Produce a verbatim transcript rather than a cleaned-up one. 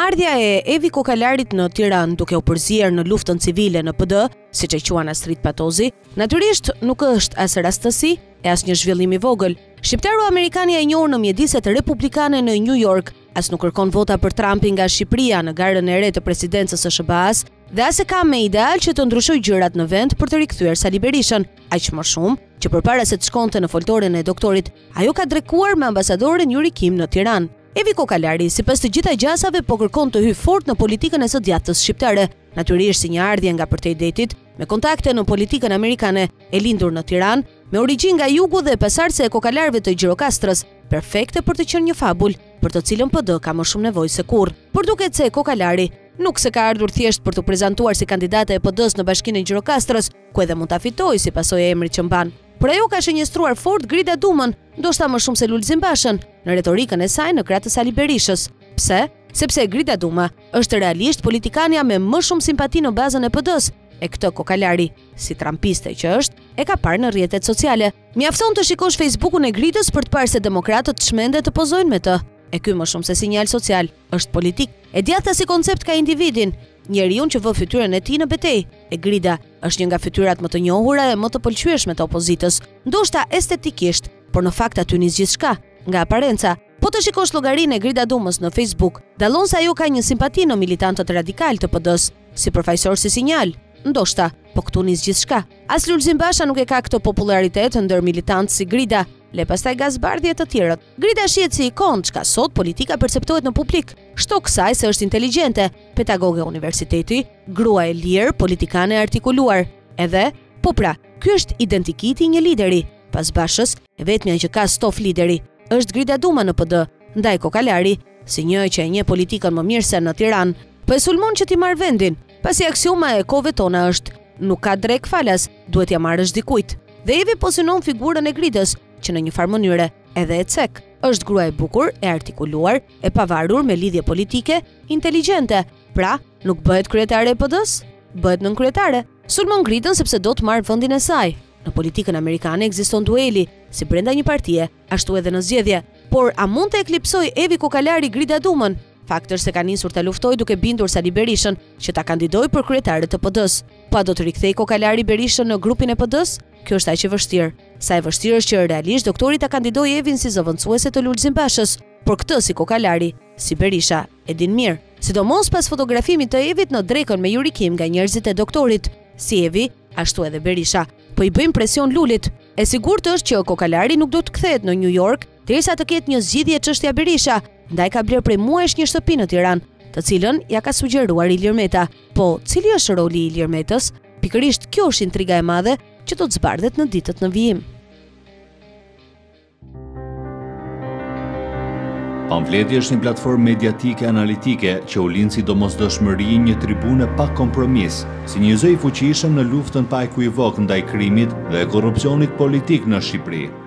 Ardhja e Evi Kokalarit në Tiranë duke u përzier në luftën civile në P D, siç e quan Astrid Patozi, natyrisht nuk është as rastësi e as një zhvillim i vogël. Shqiptaru amerikani e njohur në mjediset republikane në New York as nuk kërkon vota për Trumpin nga Shqipëria në garën e re të presidencës së S B A-s dhe as e ka me ideal që të ndryshojë gjërat në vend për të rikthyer Sali Berishën, aq më shumë që përpara se të shkonte në foltoren e doktorit, ajo ka drekuar me ambasadorin Yuri Kim në Tiranë. Evi Kokalari, sipas të gjitha gjasave, po kërkon të hyjë fort në politikën e së djathtës shqiptare, natyrisht si një ardhje nga përtej detit, me kontakte në politikën amerikane, e lindur në Tiranë, me origjinë nga jugu dhe pasardhëse e kokalarëve të Gjirokastrës, perfekte për të qenë një fabull, për të cilën P D ka më shumë nevojë se kurrë. Por duket se Kokalari nuk se ka ardhur thjesht për të prezantuar si kandidate e P D-s në Bashkinë e Gjirokastrës, ku edhe mund ta fitojë si pasojë e emrit që mban. Por ajo ka shënjestruar fort Grida Dumën, ndoshta më shumë se Lulzim Bashën, në retorikën e saj në krah të Sali Berishës. Pse? Sepse Grida Duma është realisht politikania me më shumë simpati në bazën e P D-s, e këtë Kokalari, si trampiste që është, e ka parë në rrjetet sociale. Mjafton të shikosh Facebookun e Gridës për të parë se demokratët çmende të pozojnë me të. E ky më shumë se sinjal social, është politik. E djatha si koncept ka individin, njeriu që vë fytyrën e tij në betejë. E Grida është një nga fytyrat më të njohura e më të pëlqyeshme të opozitës, ndoshta estetikisht, por në fakt aty nis gjithçka, nga aparenca. Po të shikosh llogarinë e Grida Dumës në Facebook, dallon se ajo ka një simpati në militantët radikal të P D-s, si përfaqësor si sinjal. Ndoshta, po këtu nis gjithçka. As Lulzim Basha nuk e ka këtë popularitet ndër militantë si Grida, le pastaj gazbardhje të tjerët. Grida shihet si ikon, çka sot politika perceptohet në publik. Shto kësaj se është inteligjente, pedagoge universiteti, grua e lirë, politikane e artikuluar. Edhe, po pra, ky është identikiti i një lideri. Pas Bashës, e vetmja që ka stof lideri është Grida Duma në P D, ndaj Kokalari, si një që e njeh politikën më mirë se në Tiranë, po e sulmon që ti marr vendin, pasi aksioma e kohëve tona është nuk ka drek falas, duhet ja marrësh dikujt. Dhe Evi po synon figurën e Gridës, që në një farë mënyre edhe e cek. Është grua e bukur, e artikuluar, e pavarur me lidhje politike, inteligjente. Pra, nuk bëhet kryetare e P D-s, bëhet nënkryetare. Sulmon Gridën sepse do të marrë vendin e saj. Në politikën amerikane ekziston dueli, si brenda një partie, ashtu edhe në zgjedhje. Por a mund të eklipsoj Evi Kokalari Grida Dumën? Fakti është se ka nisur të luftoj duke bindur Sali Berishën që ta kandidoj për kryetare të P D-s. Po a do të rikthej Kokalari Berishën në grupin e P D-s? Kjo është aq e vështirë. Sa e vështirë është që realisht doktori ta kandidojë Evin si zëvendësuese të Lulzim Bashës, por këtë si Kokalari, si Berisha, e din mirë. Sidomos pas fotografimit të Evit në drekën me Yuri Kim nga njerëzit e doktorit, si Evi, ashtu edhe Berisha, po i bëjmë presion Lulit. E sigurt është që Kokalari nuk do të kthehet në New York derisa të ketë një zgjidhje çështja Berisha, ndaj ka bler prej muajsh një shtëpi në Tiranë, të cilën ja ka sugjeruar Ilir Meta. Po, cili është roli i Ilir Metës? Pikërisht kjo është intriga e madhe që do të zbardhet në ditët në vijim. Pamfleti është një platformë mediatike analitike që u lind si domosdoshmëri një tribune pa kompromis, si një zë i fuqishëm në luftën pa ekuivok ndaj krimit dhe korrupsionit politik në Shqipëri.